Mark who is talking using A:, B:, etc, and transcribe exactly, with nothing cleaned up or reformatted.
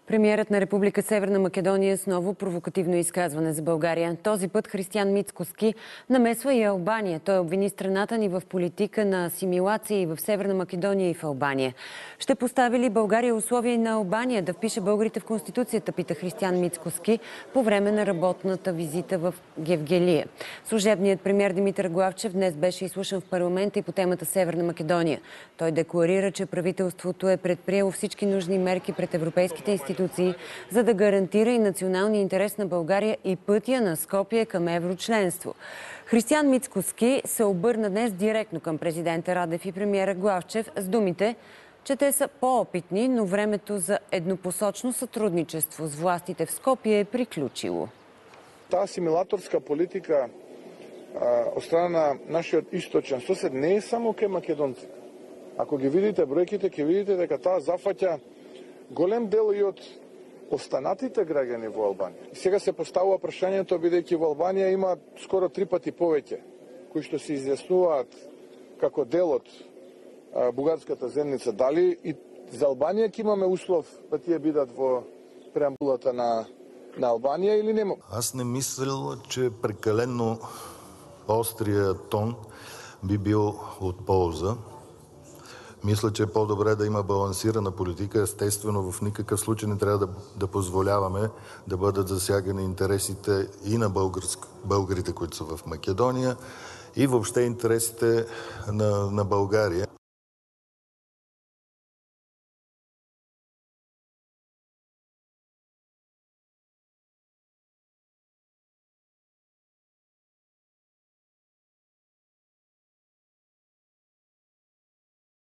A: Премиерът на Република Северна Македония с ново провокативно изказване за България. Този път Християн Мицкоски намесва и Албания. Той обвини страната ни в политика на асимилация и в Северна Македония и в Албания. Ще постави ли България условия и на Албания да впише българите в Конституцията, пита Християн Мицкоски по време на работната визита в Гевгелия. Служебният премиер Димитър Главчев днес беше изслушан в парламента и по темата Северна Македония. Той декларира, че правителството е предприело всички нужни мерки пред европейските институции, за да гарантира и националния интерес на България и пътя на Скопие към еврочленство. Християн Мицкоски се обърна днес директно към президента Радев и премиера Главчев с думите, че те са по-опитни, но времето за еднопосочно сътрудничество с властите в Скопие е приключило.
B: Та асимилаторска политика от страна на нашиот источен сосед не е само ке македонци. Ако ги видите бројките, ќе видите дека таа зафаќа голем дел и од останатите граѓани во Албанија. И сега се поставува прашањето, бидејќи во Албанија има скоро три пати повеќе кои што се изјаснуваат како дел од бугарската земница, дали и за Албанија ќе имаме услов да тие бидат во преамбулата на, на Албанија или нема?
C: Аз не мисля, че прекалено острия тон би бил от полза. Мисля, че е по-добре да има балансирана политика. Естествено, в никакъв случай не трябва да, да позволяваме да бъдат засягани интересите и на българск, българите, които са в Македония, и въобще интересите на, на България.